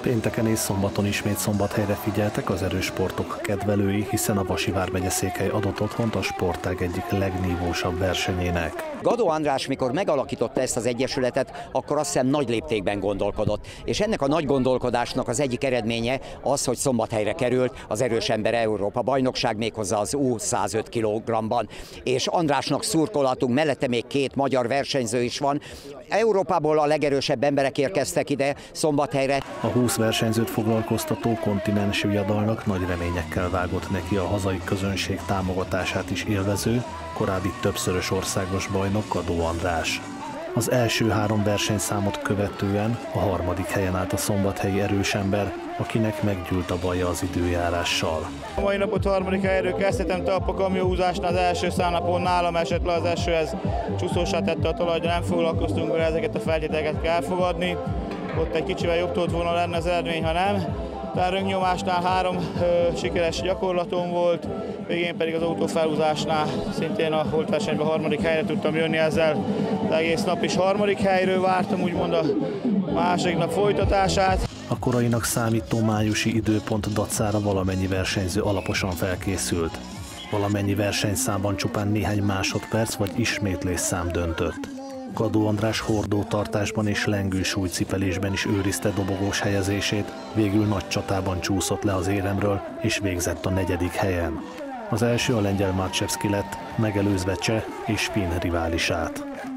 Pénteken és szombaton ismét Szombathelyre figyeltek az erősportok kedvelői, hiszen a Vasi vármegye székhely adott otthont a sportág egyik legnívósabb versenyének. Gadó András, mikor megalakította ezt az egyesületet, akkor azt hiszem nagy léptékben gondolkodott. És ennek a nagy gondolkodásnak az egyik eredménye az, hogy Szombathelyre került az Erős Ember Európa bajnokság, méghozzá az U105 kg-ban. És Andrásnak szurkolatunk, mellette még két magyar versenyző is van. Európából a legerősebb emberek érkeztek ide Szombathelyre. A 20 versenyzőt foglalkoztató kontinensi viadalnak nagy reményekkel vágott neki a hazai közönség támogatását is élvező, korábbi többszörös országos bajnok Gadó András. Az első 3 versenyszámot követően a 3. helyen állt a szombathelyi Erős Ember, akinek meggyűlt a baja az időjárással. A mai napot 3. helyről kezdhetem, talpa kamióhúzásnál az első számnapon nálam esett le az eső, ez csúszósá tette a talajt, de nem foglalkoztunk vele, ezeket a feltételeket kell elfogadni. Ott egy kicsivel jobb tudott volna lenne az eredmény, ha nem. Tehát rönknyomásnál 3 sikeres gyakorlatom volt, végén pedig az autófelhúzásnál szintén a holtversenyben 3. helyre tudtam jönni ezzel. Az egész nap is 3. helyről vártam, úgymond a második nap folytatását. A korainak számító májusi időpont dacára valamennyi versenyző alaposan felkészült. Valamennyi versenyszámban csupán néhány másodperc vagy ismétlésszám döntött. Gadó András hordótartásban és lengő súlycipelésben is őrizte dobogós helyezését, végül nagy csatában csúszott le az éremről és végzett a 4. helyen. Az első a lengyel Marczewski lett, megelőzve cseh és finn riválisát.